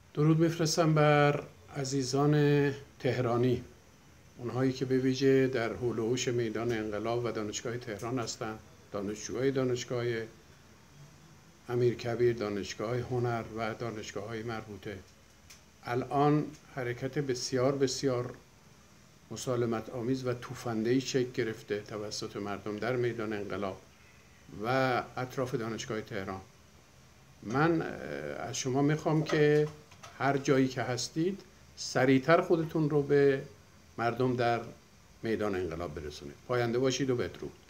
درود میفرستم بر عزیزان تهرانی، اونهایی که به ویژه در حول و حوش میدان انقلاب و دانشگاه تهران هستند، دانشجوهای دانشگاه امیرکبیر، دانشگاه هنر و دانشگاه‌های مربوطه. الان حرکت بسیار بسیار مسالمت آمیز و توفنده‌ای شکل گرفته توسط مردم در میدان انقلاب و اطراف دانشگاه تهران. من از شما میخوام که هر جایی که هستید سریعتر خودتون رو به مردم در میدان انقلاب برسونید. پاینده باشید و بدرود.